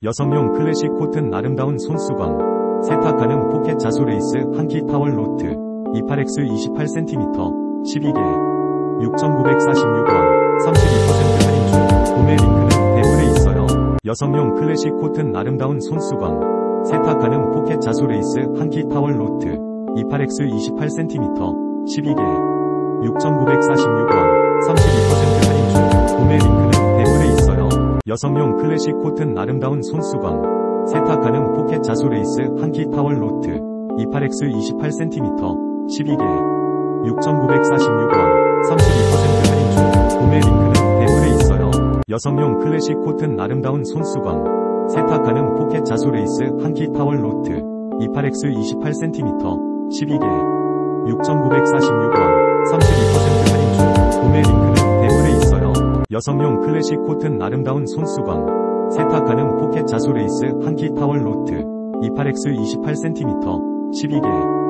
여성용 클래식 코튼 아름다운 손수건, 세탁 가능 포켓 자수 레이스 한키 타월 로트 28X 28cm 12개 6,946원 32% 할인 중. 구매 링크는 댓글에 있어요. 여성용 클래식 코튼 아름다운 손수건, 세탁 가능 포켓 자수 레이스 한키 타월 로트 28X 28cm 12개 6,946원 32% 할인 중. 구매 링크는 댓글에 있어요. 여성용 클래식 코튼 아름다운 손수건, 세탁 가능 포켓 자수 레이스 한키 타월 로트 28X 28cm 12개 6,946원 32% 할인 중. 구매 링크는 댓글에 있어요. 여성용 클래식 코튼 아름다운 손수건, 세탁 가능 포켓 자수 레이스 한키 타월 로트 28X 28cm 12개 6,946원 32% 할인 중. 구매 링크는 댓글에 있어요. 여성용 클래식 코튼 아름다운 손수건, 세탁 가능 포켓 자수 레이스 한키 타월 로트 28X 28cm 12개